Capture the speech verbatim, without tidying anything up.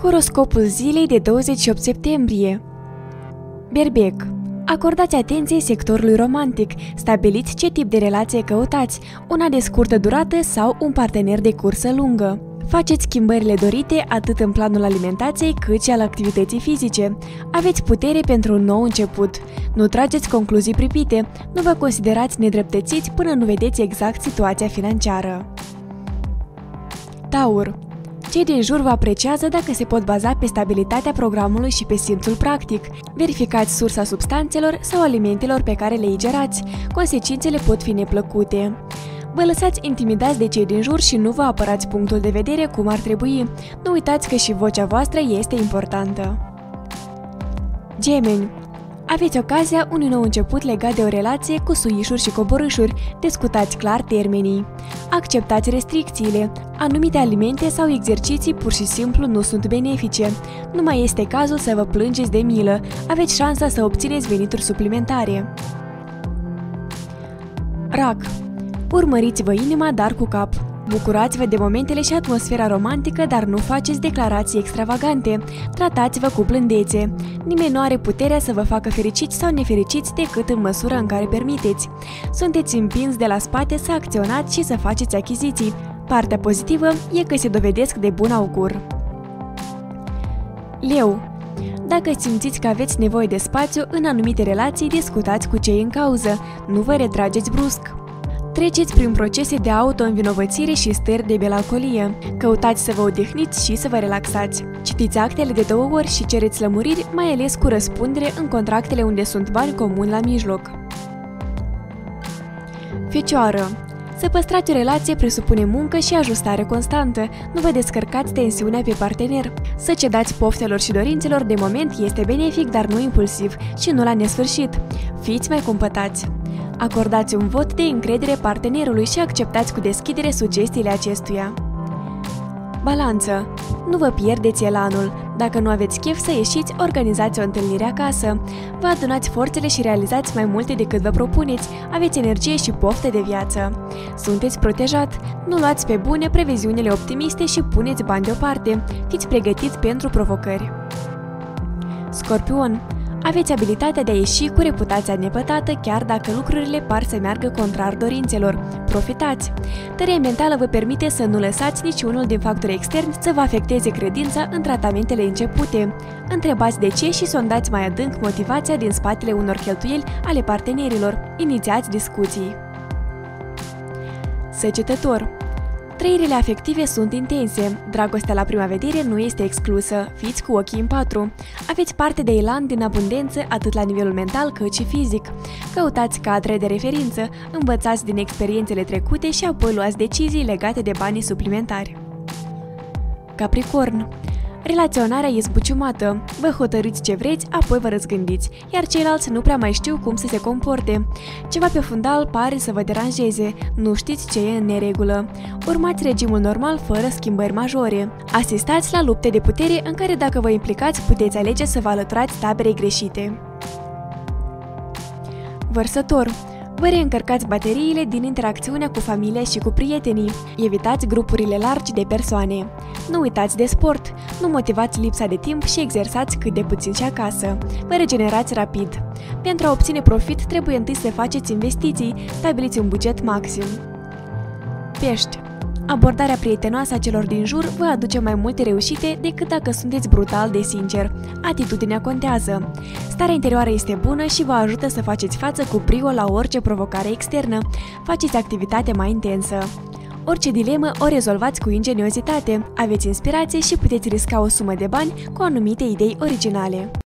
Horoscopul zilei de douăzeci și opt septembrie. Berbec. Acordați atenție sectorului romantic, stabiliți ce tip de relație căutați, una de scurtă durată sau un partener de cursă lungă. Faceți schimbările dorite atât în planul alimentației cât și al activității fizice. Aveți putere pentru un nou început. Nu trageți concluzii pripite, nu vă considerați nedreptățiți până nu vedeți exact situația financiară. Taur. Cei din jur vă apreciază dacă se pot baza pe stabilitatea programului și pe simțul practic. Verificați sursa substanțelor sau alimentelor pe care le ingerați. Consecințele pot fi neplăcute. Vă lăsați intimidați de cei din jur și nu vă apărați punctul de vedere cum ar trebui. Nu uitați că și vocea voastră este importantă. Gemeni. Aveți ocazia unui nou început legat de o relație cu suișuri și coborâșuri. Discutați clar termenii. Acceptați restricțiile. Anumite alimente sau exerciții pur și simplu nu sunt benefice. Nu mai este cazul să vă plângeți de milă. Aveți șansa să obțineți venituri suplimentare. Rac. Urmăriți-vă inima, dar cu cap. Bucurați-vă de momentele și atmosfera romantică, dar nu faceți declarații extravagante. Tratați-vă cu blândețe. Nimeni nu are puterea să vă facă fericiți sau nefericiți decât în măsura în care permiteți. Sunteți împinși de la spate să acționați și să faceți achiziții. Partea pozitivă e că se dovedesc de bun augur. Leu. Dacă simțiți că aveți nevoie de spațiu în anumite relații, discutați cu cei în cauză. Nu vă retrageți brusc. Treceți prin procese de auto-învinovățire și stări de melancolie. Căutați să vă odihniți și să vă relaxați. Citiți actele de două ori și cereți lămuriri, mai ales cu răspundere în contractele unde sunt bani comuni la mijloc. Fecioară. Să păstrați o relație presupune muncă și ajustare constantă. Nu vă descărcați tensiunea pe partener. Să cedați poftelor și dorințelor de moment este benefic, dar nu impulsiv și nu la nesfârșit. Fiți mai cumpătați. Acordați un vot de încredere partenerului și acceptați cu deschidere sugestiile acestuia. Balanță. Nu vă pierdeți elanul. Dacă nu aveți chef să ieșiți, organizați o întâlnire acasă. Vă adunați forțele și realizați mai multe decât vă propuneți. Aveți energie și pofte de viață. Sunteți protejat. Nu luați pe bune previziunile optimiste și puneți bani deoparte. Fiți pregătiți pentru provocări. Scorpion. Aveți abilitatea de a ieși cu reputația nepătată chiar dacă lucrurile par să meargă contrar dorințelor. Profitați! Tăria mentală vă permite să nu lăsați niciunul din factorii externi să vă afecteze credința în tratamentele începute. Întrebați de ce și sondați mai adânc motivația din spatele unor cheltuieli ale partenerilor. Inițiați discuții. Săgetător. Trăirile afective sunt intense. Dragostea la prima vedere nu este exclusă. Fiți cu ochii în patru. Aveți parte de elan din abundență atât la nivelul mental cât și fizic. Căutați cadre de referință, învățați din experiențele trecute și apoi luați decizii legate de banii suplimentari. Capricorn. Relaționarea e zbuciumată. Vă hotărâți ce vreți, apoi vă răzgândiți, iar ceilalți nu prea mai știu cum să se comporte. Ceva pe fundal pare să vă deranjeze, nu știți ce e în neregulă. Urmați regimul normal fără schimbări majore. Asistați la lupte de putere în care dacă vă implicați puteți alege să vă alăturați taberei greșite. Vărsător. Vă reîncărcați bateriile din interacțiunea cu familia și cu prietenii. Evitați grupurile largi de persoane. Nu uitați de sport. Nu motivați lipsa de timp și exersați cât de puțin și acasă. Vă regenerați rapid. Pentru a obține profit trebuie întâi să faceți investiții. Stabiliți un buget maxim. Pești. Abordarea prietenoasă a celor din jur vă aduce mai multe reușite decât dacă sunteți brutal de sincer. Atitudinea contează. Starea interioară este bună și vă ajută să faceți față cu brio la orice provocare externă. Faceți activitate mai intensă. Orice dilemă o rezolvați cu ingeniozitate. Aveți inspirație și puteți risca o sumă de bani cu anumite idei originale.